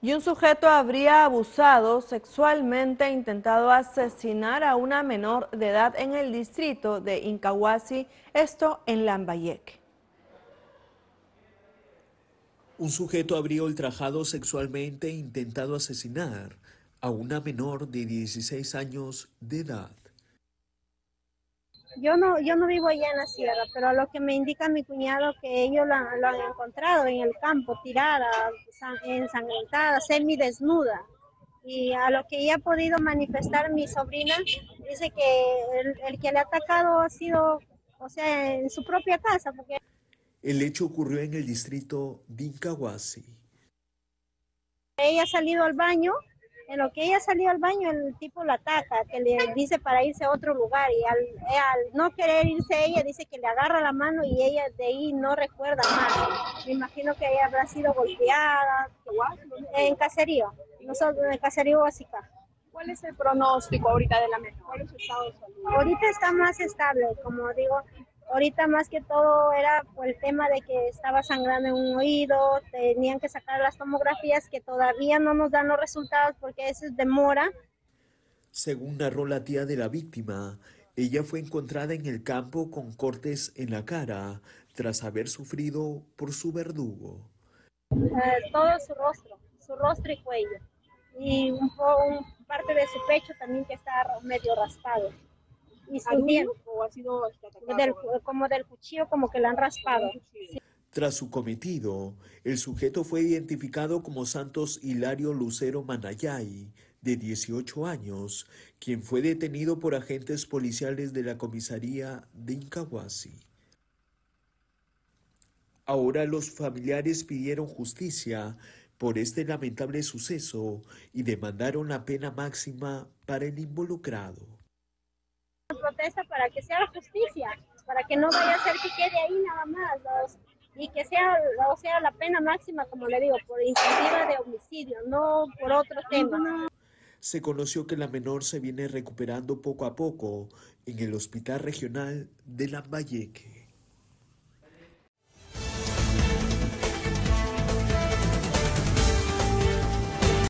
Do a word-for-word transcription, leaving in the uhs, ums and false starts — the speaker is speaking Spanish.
Y un sujeto habría abusado sexualmente e intentado asesinar a una menor de edad en el distrito de Incahuasi, esto en Lambayeque. Un sujeto habría ultrajado sexualmente e intentado asesinar a una menor de dieciséis años de edad. Yo no, yo no vivo allá en la sierra, pero lo que me indica mi cuñado que ellos lo, han- lo han encontrado en el campo, tirada, san- ensangrentada, semidesnuda. Y a lo que ella ha podido manifestar mi sobrina, dice que el, el que le ha atacado ha sido, o sea, en su propia casa, porque El hecho ocurrió en el distrito de Incahuasi. ella ha salido al baño. En lo que ella salió al baño, el tipo la ataca, que le dice para irse a otro lugar y al, al no querer irse ella, dice que le agarra la mano y ella de ahí no recuerda más. Me imagino que ella habrá sido golpeada en caserío, nosotros en el caserío básica. ¿Cuál es el pronóstico ahorita de la menor? ¿Cuál es su estado de salud? Ahorita está más estable, como digo, ahorita más que todo era por el tema de que estaba sangrando en un oído, tenían que sacar las tomografías que todavía no nos dan los resultados porque eso es demora. Según narró la tía de la víctima, ella fue encontrada en el campo con cortes en la cara tras haber sufrido por su verdugo. Eh, todo su rostro, su rostro y cuello, y un, po, un parte de su pecho también que está medio raspado. Y sus dientes, ¿O ha sido atacado? del, como del cuchillo, como que le han raspado. Sí. Tras su cometido, el sujeto fue identificado como Santos Hilario Lucero Manayay, de dieciocho años, quien fue detenido por agentes policiales de la comisaría de Incahuasi. Ahora los familiares pidieron justicia por este lamentable suceso y demandaron la pena máxima para el involucrado. Protesta para que sea justicia, para que no vaya a ser que quede ahí nada más, los, y que sea, o sea la pena máxima, como le digo, por iniciativa de homicidio, no por otro tema. Se conoció que la menor se viene recuperando poco a poco en el Hospital Regional de Lambayeque.